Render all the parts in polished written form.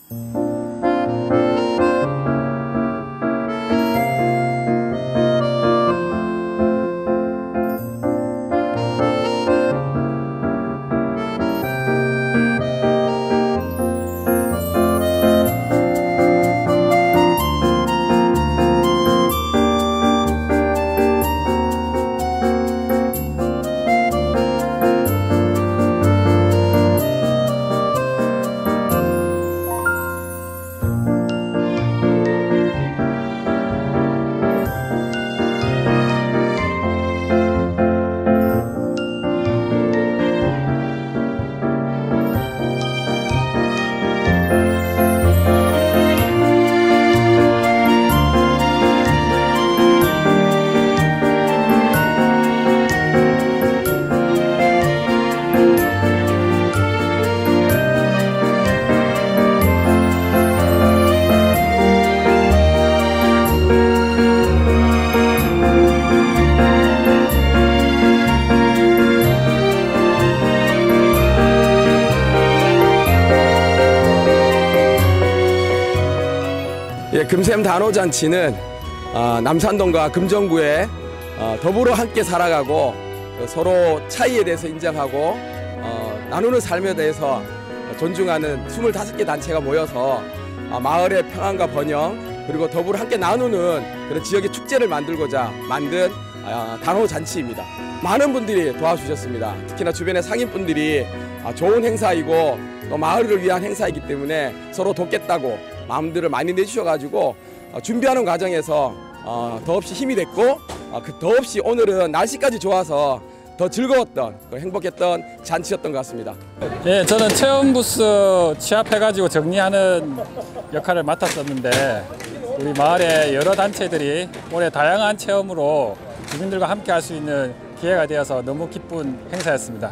금샘 단오잔치는 남산동과 금정구에 더불어 함께 살아가고 서로 차이에 대해서 인정하고 나누는 삶에 대해서 존중하는 25개 단체가 모여서 마을의 평안과 번영 그리고 더불어 함께 나누는 그런 지역의 축제를 만들고자 만든 단오잔치입니다. 많은 분들이 도와주셨습니다. 특히나 주변의 상인분들이 좋은 행사이고 또 마을을 위한 행사이기 때문에 서로 돕겠다고 마음들을 많이 내주셔가지고 준비하는 과정에서 더없이 힘이 됐고 더없이 오늘은 날씨까지 좋아서 더 즐거웠던 행복했던 잔치였던 것 같습니다. 네, 저는 체험 부스 취합해가지고 정리하는 역할을 맡았었는데 우리 마을의 여러 단체들이 올해 다양한 체험으로 주민들과 함께 할 수 있는 기회가 되어서 너무 기쁜 행사였습니다.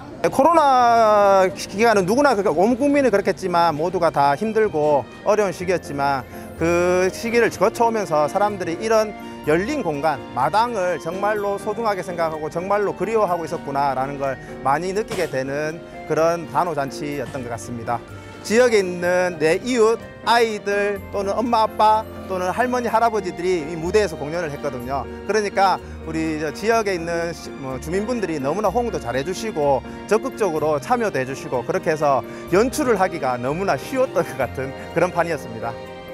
코로나 기간은 누구나 온 국민이 그렇겠지만 모두가 다 힘들고 어려운 시기였지만 그 시기를 거쳐오면서 사람들이 이런 열린 공간, 마당을 정말로 소중하게 생각하고 정말로 그리워하고 있었구나라는 걸 많이 느끼게 되는 그런 단오잔치였던 것 같습니다. 지역에 있는 내 이웃, 아이들 또는 엄마, 아빠 또는 할머니, 할아버지들이 이 무대에서 공연을 했거든요. 그러니까 우리 지역에 있는 주민분들이 너무나 호응도 잘 해주시고 적극적으로 참여도 해주시고 그렇게 해서 연출을 하기가 너무나 쉬웠던 것 같은 그런 판이었습니다.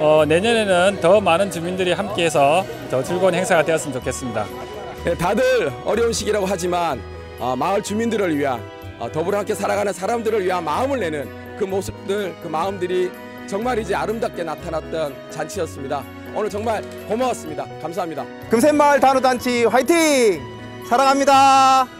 내년에는 더 많은 주민들이 함께해서 더 즐거운 행사가 되었으면 좋겠습니다. 네, 다들 어려운 시기라고 하지만 마을 주민들을 위한 더불어 함께 살아가는 사람들을 위한 마음을 내는 그 모습들, 그 마음들이 정말 이제 아름답게 나타났던 잔치였습니다. 오늘 정말 고마웠습니다. 감사합니다. 금샘마을 단오잔치 화이팅! 사랑합니다.